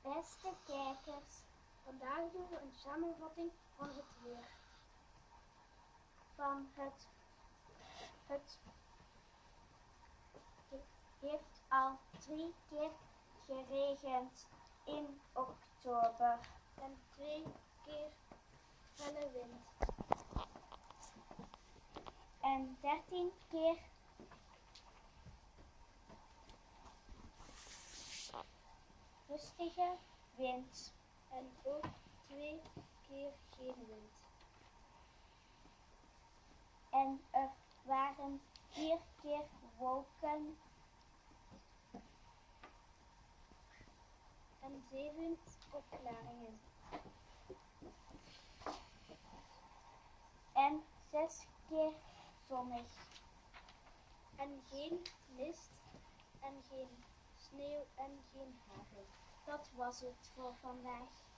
Beste kijkers, vandaag doen we een samenvatting van het weer. Het heeft al 3 keer geregend in oktober en 2 keer felle wind. En 13 keer rustige wind en ook 2 keer geen wind. En er waren 4 keer wolken en 7 opklaringen. En 6 keer zonnig. En geen mist en geen sneeuw en geen hagel. Dat was het voor vandaag.